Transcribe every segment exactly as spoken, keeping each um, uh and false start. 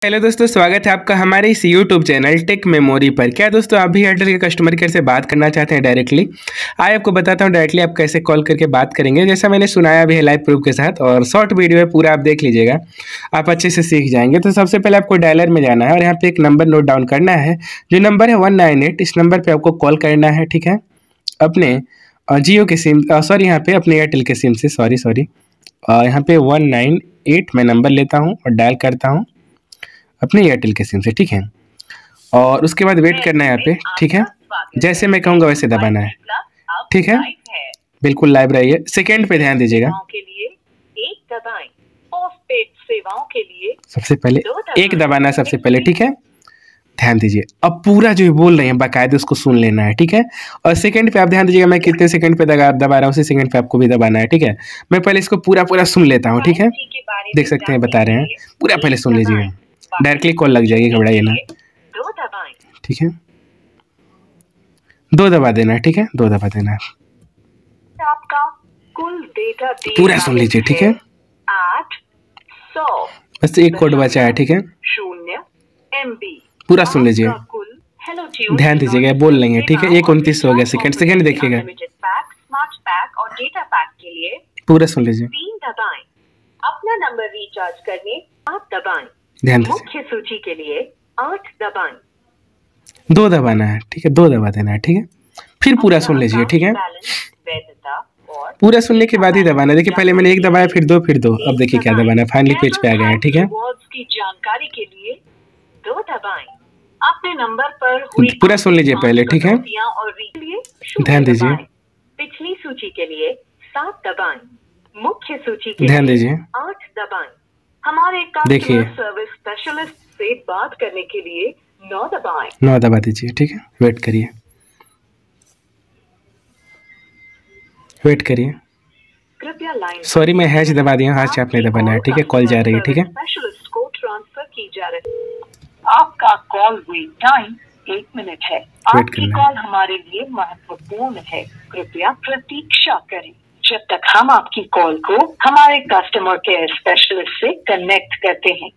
Hello दोस्तों, स्वागत है आपका हमारे इस यूट्यूब चैनल टेक मेमोरी पर। क्या दोस्तों आप भी एयरटेल के कस्टमर केयर से बात करना चाहते हैं डायरेक्टली? आइए आपको बताता हूँ डायरेक्टली आप कैसे कॉल करके बात करेंगे। जैसा मैंने सुनाया भी है लाइव प्रूफ के साथ, और शॉर्ट वीडियो है, पूरा आप देख लीजिएगा, आप अच्छे से सीख जाएंगे। तो सबसे पहले आपको डायलर में जाना है और यहाँ पे एक नंबर नोट डाउन करना है। जो नंबर है वन नाइन एट, इस नंबर पर आपको कॉल करना है, ठीक है। अपने जियो के सिम सॉरी यहाँ पे अपने एयरटेल के सिम से सॉरी सॉरी यहाँ पे वन नाइन एट मैं नंबर लेता हूँ और डायल करता हूँ अपने एयरटेल के सिम से, ठीक है। और उसके बाद वेट करना है यहाँ पे, ठीक है। जैसे मैं कहूँगा वैसे दबाना है, ठीक है। बिल्कुल लाइव रहिए, सेकंड पे ध्यान दीजिएगा। सबसे पहले एक दबाना है सबसे पहले, ठीक है। ध्यान दीजिए, अब पूरा जो बोल रहे हैं बाकायदे उसको सुन लेना है, ठीक है। और सेकंड पे आप ध्यान दीजिएगा, मैं कितने सेकंड पे दबा दबा रहा हूँ, उसी सेकंड पे आपको भी दबाना है, ठीक है। मैं पहले इसको पूरा पूरा सुन लेता हूँ, ठीक है। देख सकते हैं बता रहे हैं, पूरा पहले सुन लीजिए, डायरेक्टली कॉल लग जाएगी, घबराइए ना, ठीक है। दो दबा देना है, ठीक है, दो दबा देना है। आपका कुल डेटा पूरा सुन लीजिए, ठीक है। आठ सौ बस एक कोड बचा है, ठीक है। शून्य एम बी पूरा सुन लीजिए, ध्यान दीजिएगा, बोल लेंगे, ठीक है। एक उनतीस हो गया, सेकंड सेकंड देखिएगा, स्मार्ट पैक और डेटा पैक के लिए पूरा सुन लीजिए। तीन दबाएं। अपना नंबर रिचार्ज करने आठ दबाएं। ध्यान दीजिए, मुख्य सूची के लिए आठ दबाएं। दो दबाना है, ठीक है, दो दबा देना है, ठीक है। फिर पूरा सुन लीजिए, ठीक है। पूरा सुनने के बाद ही दबाना है। देखिए पहले मैंने एक दबाया, फिर दो, फिर दो, अब देखिए क्या दबाना है। फाइनली पेज पे आ गए हैं, ठीक है। की जानकारी के लिए दो दबाएं। अपने नंबर पर हुई पूरा सुन लीजिए पहले, ठीक है। ध्यान दीजिए, पिछली सूची के लिए सात दबाएं। मुख्य सूची के ध्यान लिए दीजिए, आठ दबाएं। हमारे देखिए सर्विस स्पेशलिस्ट से बात करने के लिए नौ दबाएं। नौ दबा दीजिए, ठीक है। वेट करिए, वेट करिए। कृपया लाइन सॉरी मैं हैच दबा दिया, हैच आपने दबाना है, ठीक है। कॉल जा रही है, ठीक है। स्पेशलिस्ट को ट्रांसफर की जा रही है। आपका कॉल वेट टाइम एक मिनट है। आपकी कॉल हमारे लिए महत्वपूर्ण है, कृपया प्रतीक्षा करें जब तक हम आपकी कॉल को हमारे कस्टमर केयर स्पेशलिस्ट से कनेक्ट करते हैं।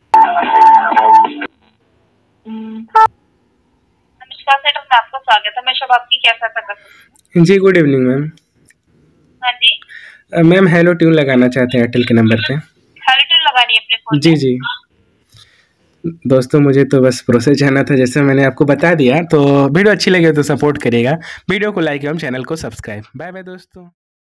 नमस्कार सर, आपका स्वागत है। मैं शब आपकी क्या सहायता कर सकती हूँ? जी गुड इवनिंग मैम। हाँ जी मैम हेलो ट्यून लगाना चाहते हैं एयरटेल के नंबर पे। हेलो ट्यून लगानी है अपने फोन जी जी दोस्तों, मुझे तो बस प्रोसेस जानना था, जैसे मैंने आपको बता दिया। तो वीडियो अच्छी लगे तो सपोर्ट करिएगा, वीडियो को लाइक एवं चैनल को सब्सक्राइब। बाय बाय दोस्तों।